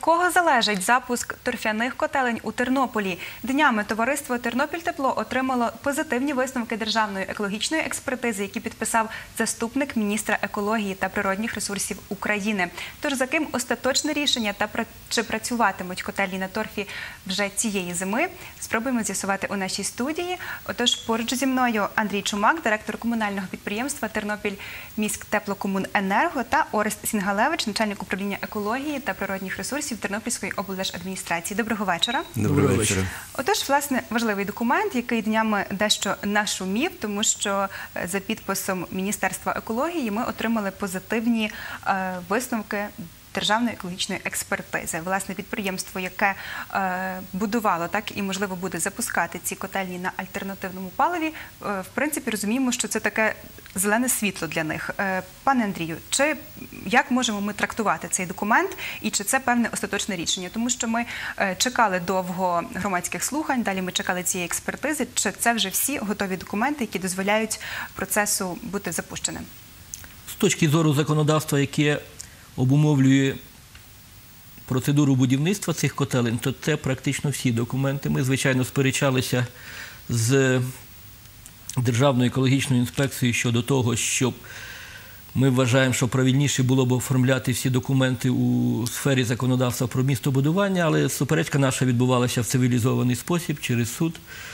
кого залежить запуск торфяних котелень у Тернополі? Днями товариство «Тернопільтепло» отримало позитивні висновки Державної екологічної експертизи, які підписав заступник міністра екології та природних ресурсів України. Тож за ким остаточне рішення та чи працюватимуть котельні на торфі вже цієї зими, спробуємо з'ясувати у нашій студії. Отож, поруч зі мною Андрій Чумак, директор комунального підприємства «Тернопільміськтеплокомуненерго» та Орест Сінгалевич, начальник управління екології та природних ресурсів Тернопільської облдержадміністрації. Доброго вечора. Доброго вечора. Отож, власне, важливий документ, який днями дещо нашумів, тому що за підписом Міністерства екології ми отримали позитивні висновки Державної екологічної експертизи. Власне, підприємство, яке будувало так і, можливо, буде запускати ці котельні на альтернативному паливі, в принципі, розуміємо, що це таке зелене світло для них. Пане Андрію, як можемо ми трактувати цей документ і чи це певне остаточне рішення? Тому що ми чекали довго громадських слухань, далі ми чекали цієї експертизи. Чи це вже всі готові документи, які дозволяють процесу бути запущеним? З точки зору законодавства, яке обумовлює процедуру будівництва цих котелень, то це практично всі документи. Ми, звичайно, сперечалися з Державною екологічною інспекцією щодо того, що ми вважаємо, що правильніше було б оформляти всі документи у сфері законодавства про містобудування, але суперечка наша відбувалася в цивілізований спосіб через суд.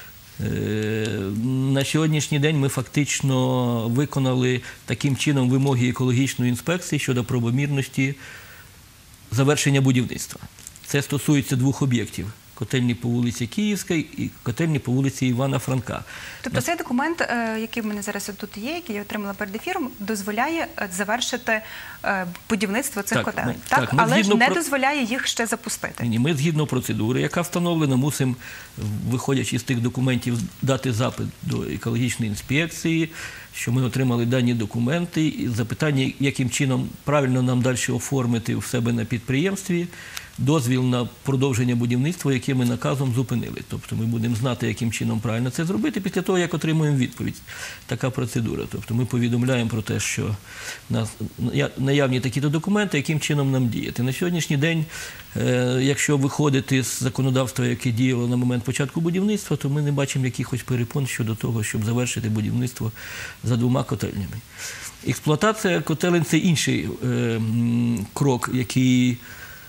На сьогоднішній день ми фактично виконали таким чином вимоги екологічної інспекції щодо правомірності завершення будівництва. Це стосується двох об'єктів – котельні по вулиці Київській і котельні по вулиці Івана Франка. Тобто цей документ, який в мене зараз тут є, який я отримала перед ефіром, дозволяє завершити будівництво цих котелень, так? Але ж не дозволяє їх ще запустити. Ні, ми згідно процедури, яка встановлена, мусимо, виходячи з тих документів, дати запит до екологічної інспекції, що ми отримали дані документи, і запитання, яким чином правильно нам далі оформити в себе на підприємстві дозвіл на продовження будівництва, яке ми наказом зупинили. Тобто ми будемо знати, яким чином правильно це зробити після того, як отримуємо відповідь. Така процедура. Тобто ми повідомляємо про те, що наявні такі-то документи, яким чином нам діяти. На сьогоднішній день, якщо виходити з законодавства, яке діяло на момент початку будівництва, то ми не бачимо якихось перепон щодо того, щоб завершити будівництво за двома котельнями. Експлуатація котелень – це інший крок, який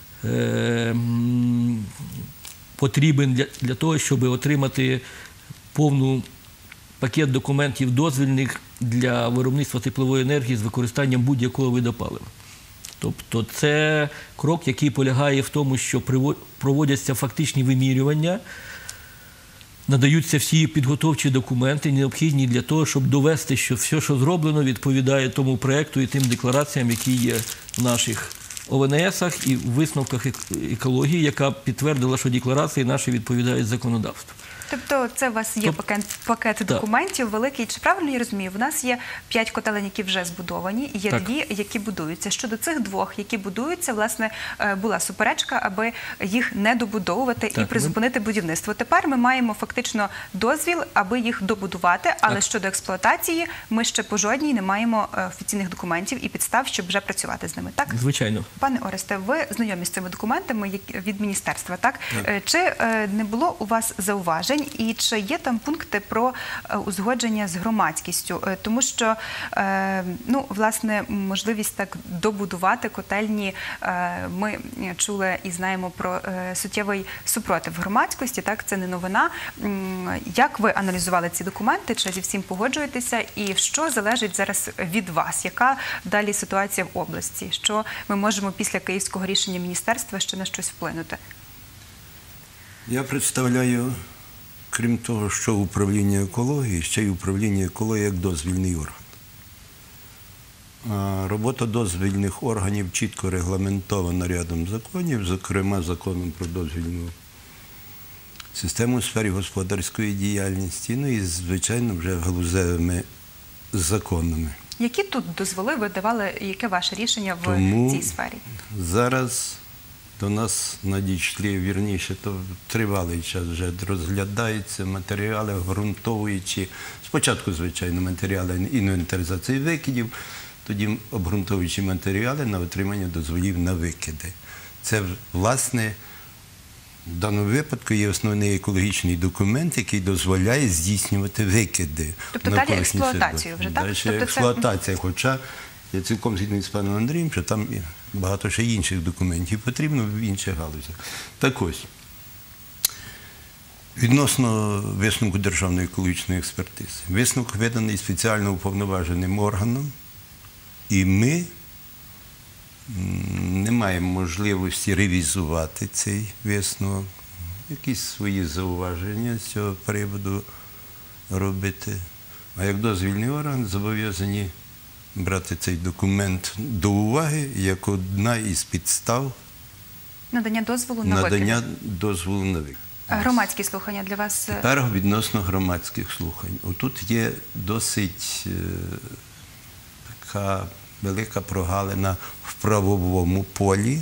потрібен для того, щоб отримати повний пакет документів дозвільних для виробництва теплової енергії з використанням будь-якого виду палива. Тобто це крок, який полягає в тому, що проводяться фактичні вимірювання, надаються всі підготовчі документи, необхідні для того, щоб довести, що все, що зроблено, відповідає тому проєкту і тим деклараціям, які є в наших ОВНС-ах і в висновках екології, яка підтвердила, що декларації наші відповідають законодавству. Тобто це у вас є пакет документів великий. Чи правильно я розумію? У нас є 5 котелень, які вже збудовані, і є 2, які будуються. Щодо цих 2, які будуються, власне, була суперечка, аби їх не добудовувати і призупинити будівництво. Тепер ми маємо фактично дозвіл, аби їх добудувати, але щодо експлуатації ми ще по жодній не маємо офіційних документів і підстав, щоб вже працювати з ними, так? Звичайно. Пане Оресте, ви знайомі з цими документами від міністерства, так? Чи не було у вас зауважень? І чи є там пункти про узгодження з громадськістю? Тому що, власне, можливість так добудувати котельні, ми чули і знаємо про суттєвий супротив громадськості, так, це не новина. Як ви аналізували ці документи, чи зі всім погоджуєтеся, і що залежить зараз від вас? Яка далі ситуація в області? Що ми можемо після київського рішення міністерства ще на щось вплинути? Я представляю, крім того, що управління екології, ще й управління екології як дозвільний орган. Робота дозвільних органів чітко регламентована рядом законів, зокрема законом про дозвільну систему у сфері господарської діяльності, і, звичайно, вже галузевими законами. Які тут дозволи ви давали, яке ваше рішення в цій сфері? Зараз до нас надійшли, вірніше, то тривалий час вже розглядаються матеріали, обґрунтовуючи, спочатку, звичайно, матеріали інвентаризації викидів, тоді обґрунтовуючи матеріали на отримання дозволів на викиди. Це, власне, в даному випадку є основний екологічний документ, який дозволяє здійснювати викиди. Тобто в далі навколишнє експлуатацію вже, так? Далі Тобто це- експлуатація, хоча я цілком згідний з паном Андрієм, що там і багато ще інших документів потрібно в інших галузях. Так ось, відносно висновку Державної екологічної експертизи. Висновок виданий спеціально уповноваженим органом, і ми не маємо можливості ревізувати цей висновок, якісь свої зауваження з цього приводу робити. А як дозвільний орган зобов'язані брати цей документ до уваги як одна із підстав Надання дозволу на викиди. надання дозволу на викид. Громадські слухання для вас... Тепер відносно громадських слухань. Отут є досить така велика прогалина в правовому полі.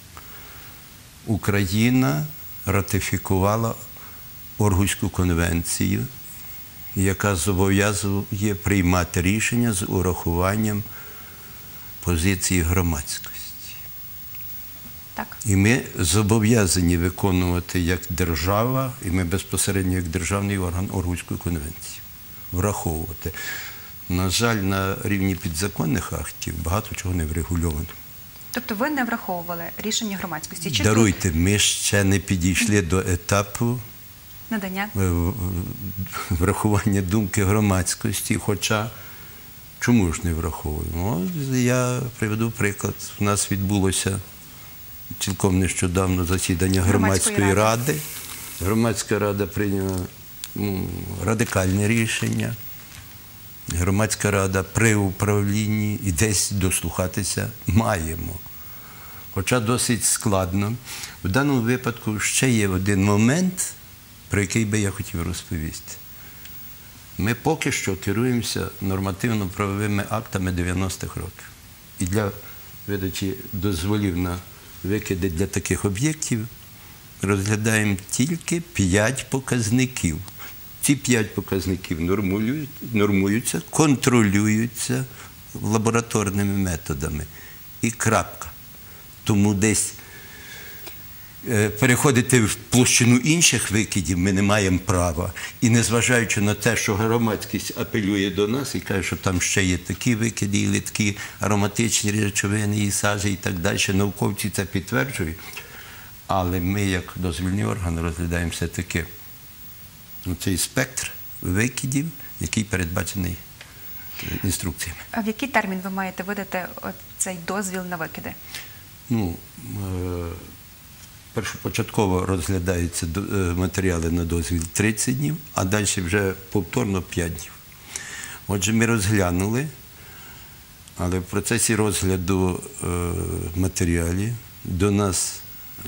Україна ратифікувала Оргуську конвенцію, яка зобов'язує приймати рішення з урахуванням позиції громадськості. Так. І ми зобов'язані виконувати як держава, і ми безпосередньо як державний орган Оргуської конвенції, враховувати. На жаль, на рівні підзаконних актів багато чого не врегульовано. Тобто ви не враховували рішення громадськості? Чи Даруйте, ми ще не підійшли до етапу надання? врахування думки громадськості, хоча чому ж не враховуємо? Я приведу приклад. У нас відбулося цілком нещодавно засідання громадської ради. Громадська рада прийняла радикальне рішення. Громадська рада при управлінні і десь дослухатися маємо. Хоча досить складно. В даному випадку ще є один момент, про який би я хотів розповісти. Ми поки що керуємося нормативно-правовими актами 90-х років. І для видачі дозволів на викиди для таких об'єктів розглядаємо тільки 5 показників. Ці 5 показників нормуються, контролюються лабораторними методами. І крапка. Тому десь переходити в площину інших викидів ми не маємо права. І незважаючи на те, що громадськість апелює до нас і каже, що там ще є такі викиди, і такі ароматичні речовини, і сажі, і так далі, науковці це підтверджують. Але ми, як дозвільний орган, розглядаємо все-таки цей спектр викидів, який передбачений інструкціями. А в який термін ви маєте видати цей дозвіл на викиди? Першопочатково розглядаються матеріали на дозвіл 30 днів, а далі вже повторно 5 днів. Отже, ми розглянули, але в процесі розгляду матеріалів до нас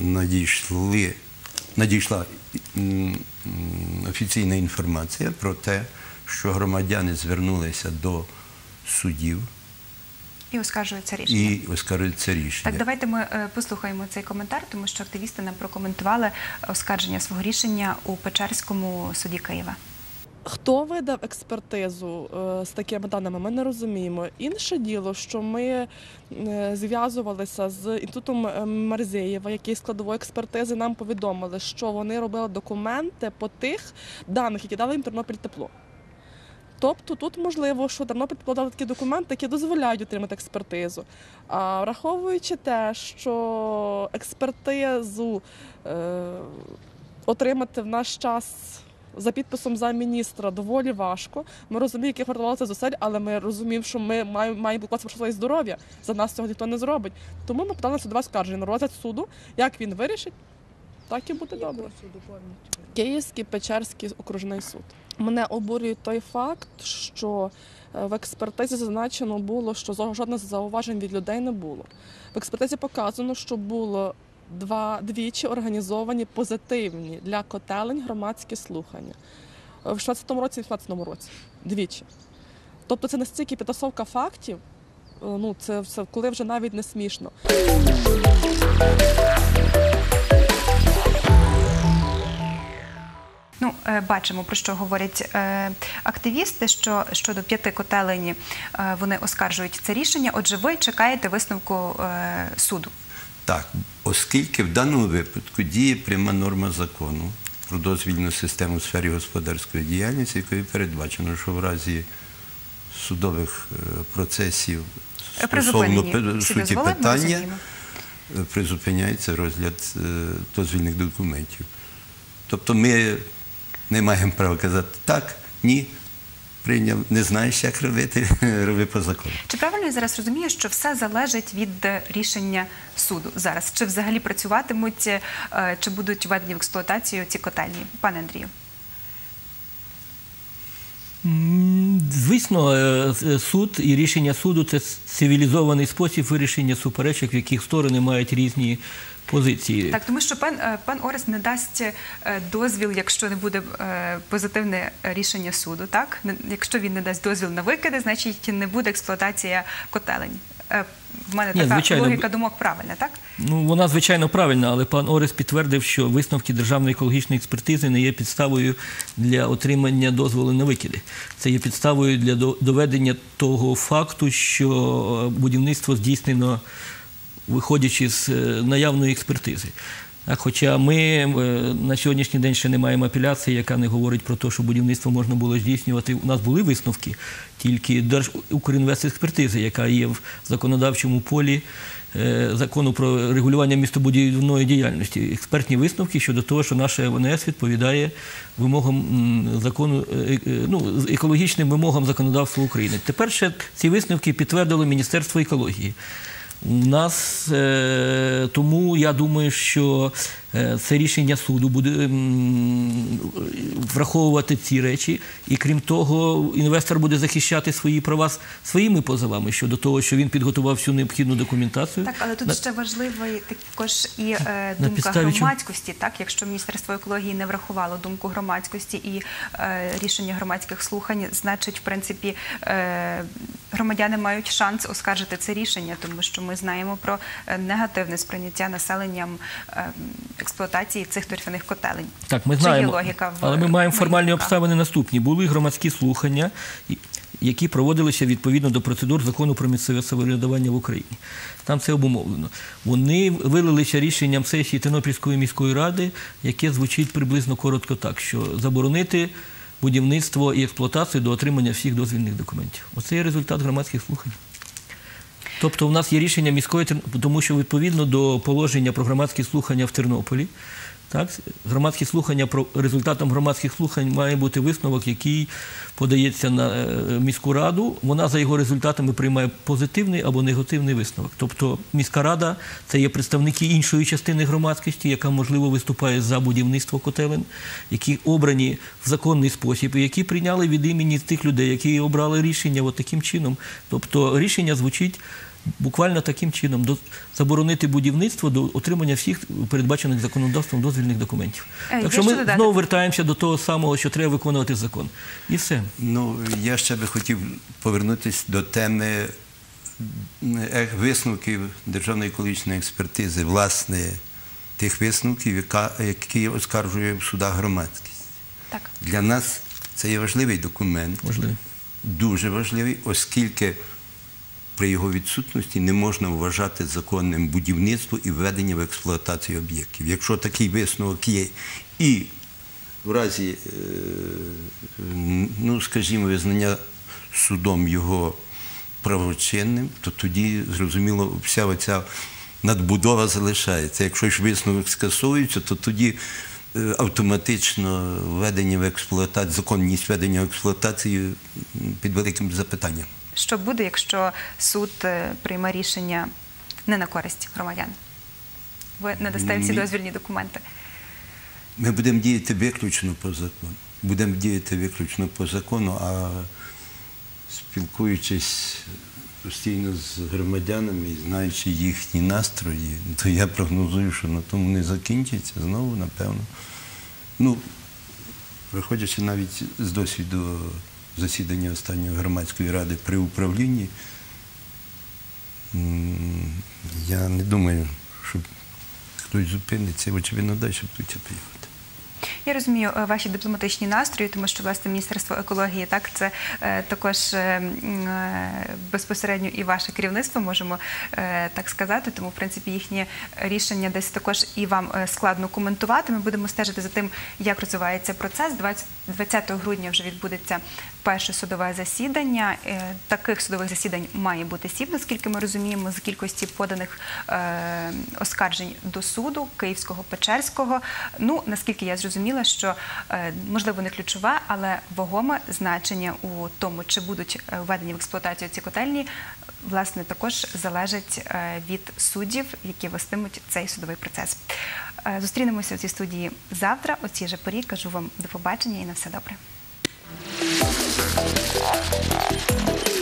надійшла офіційна інформація про те, що громадяни звернулися до судів І оскаржується рішення. і оскаржується рішення. Так, давайте ми послухаємо цей коментар, тому що активісти нам прокоментували оскарження свого рішення у Печерському суді Києва. Хто видав експертизу з такими даними, ми не розуміємо. Інше діло, що ми зв'язувалися з інститутом Марзєєва, який складової експертизи нам повідомили, що вони робили документи по тих даних, які дали їм Тернопільтепло. Тобто тут можливо, що Тернопільтепло дали такі документи, які дозволяють отримати експертизу. А враховуючи те, що експертизу отримати в наш час за підписом замміністра доволі важко. Ми розуміємо, яких вартувалося зусиль, але ми розуміємо, що ми маємо блокуватися про своє здоров'я. За нас цього ніхто не зробить. Тому ми подали на судове скарження на розгляд суду. Як він вирішить, так і буде добре. Київський Печерський окружний суд. Мене обурює той факт, що в експертизі зазначено було, що жодних зауважень від людей не було. В експертизі показано, що було двічі організовані позитивні для котелень громадські слухання. В 16-му році і в 18-му році. Двічі. Тобто це настільки підтасовка фактів, це коли вже навіть не смішно. Бачимо, про що говорять активісти, що щодо 5 котелень вони оскаржують це рішення. Отже, ви чекаєте висновку суду. Так, оскільки в даному випадку діє пряма норма закону про дозвільну систему у сфері господарської діяльності, якою передбачено, що в разі судових процесів стосовно суті питання призупиняється розгляд дозвільних документів. Тобто ми не маємо права казати так, ні, прийняв, не знаєш, як робити, роби по закону. Чи правильно я зараз розумію, що все залежить від рішення суду зараз? Чи взагалі працюватимуть, чи будуть введені в експлуатацію ці котельні? Пане Андрію. Звісно, суд і рішення суду – це цивілізований спосіб вирішення суперечок, в яких сторони мають різні позиції. Так, тому що пан Орест не дасть дозвіл, якщо не буде позитивне рішення суду, так? Якщо він не дасть дозвіл на викиди, значить не буде експлуатація котелень. В мене така логіка думок правильна, так? Ну, вона, звичайно, правильна, але пан Орест підтвердив, що висновки Державної екологічної експертизи не є підставою для отримання дозволу на викиди. Це є підставою для доведення того факту, що будівництво здійснено виходячи з наявної експертизи. Хоча ми на сьогоднішній день ще не маємо апеляції, яка не говорить про те, що будівництво можна було здійснювати. У нас були висновки, тільки Держукрінвестекспертизи, яка є в законодавчому полі закону про регулювання містобудівної діяльності. Експертні висновки щодо того, що наша ВНС відповідає вимогам закону, ну, екологічним вимогам законодавства України. Тепер ще ці висновки підтвердило Міністерство екології. У нас, тому я думаю, що це рішення суду буде враховувати ці речі. І крім того, інвестор буде захищати свої права своїми позовами щодо того, що він підготував всю необхідну документацію. Так, але тут ще важлива також і думка громадськості. Так, якщо Міністерство екології не врахувало думку громадськості і рішення громадських слухань, значить, в принципі, громадяни мають шанс оскаржити це рішення, тому що ми знаємо про негативне сприйняття населенням експлуатації цих торфяних котелень. Так, ми знаємо, але ми маємо формальні обставини наступні. Були громадські слухання, які проводилися відповідно до процедур Закону про місцеве самоврядування в Україні. Там це обумовлено. Вони вилилися рішенням сесії Тернопільської міської ради, яке звучить приблизно коротко так, що заборонити будівництво і експлуатацію до отримання всіх дозвільних документів. Оце є результат громадських слухань. Тобто у нас є рішення міської, тому що відповідно до положення про громадські слухання в Тернополі, так, громадські слухання, результатом громадських слухань має бути висновок, який подається на міську раду. Вона за його результатами приймає позитивний або негативний висновок. Тобто міська рада – це є представники іншої частини громадськості, яка, можливо, виступає за будівництво котелень, які обрані в законний спосіб, і які прийняли від імені тих людей, які обрали рішення от таким чином. Тобто рішення звучить буквально таким чином – заборонити будівництво до отримання всіх передбачених законодавством дозвільних документів. Так що ми знову вертаємося до того самого, що треба виконувати закон. І все. Ну, я ще би хотів повернутися до теми висновків Державної екологічної експертизи, власне, тих висновків, які оскаржує в судах громадськість. Так. Для нас це є важливий документ, дуже важливий, оскільки при його відсутності не можна вважати законним будівництво і введення в експлуатацію об'єктів. Якщо такий висновок є і в разі, ну, скажімо, визнання судом його правочинним, то тоді, зрозуміло, вся оця надбудова залишається. Якщо ж висновок скасовується, то тоді автоматично введення в експлуатацію, законність введення в експлуатацію під великим запитанням. Що буде, якщо суд прийме рішення не на користь громадян? Ви надасте всі дозвільні документи? Ми будемо діяти виключно по закону. Будемо діяти виключно по закону, а спілкуючись постійно з громадянами і знаючи їхні настрої, то я прогнозую, що на тому не закінчиться знову, напевно. Ну, виходячи навіть з досвіду засідання останньої громадської ради при управлінні, я не думаю, що хтось зупиниться, очевидно, далі будуть поїхати. Я розумію ваші дипломатичні настрої, тому що, власне, Міністерство екології, так, це також безпосередньо і ваше керівництво, можемо так сказати, тому, в принципі, їхнє рішення десь також і вам складно коментувати. Ми будемо стежити за тим, як розвивається процес. 20 грудня вже відбудеться перше судове засідання. Таких судових засідань має бути 7, наскільки ми розуміємо, з кількості поданих оскаржень до суду Київського, Печерського. Ну, наскільки я зрозуміла, що, можливо, не ключове, але вагоме значення у тому, чи будуть введені в експлуатацію ці котельні, власне, також залежить від суддів, які вестимуть цей судовий процес. Зустрінемося у цій студії завтра, о цій же порі. Кажу вам до побачення і на все добре.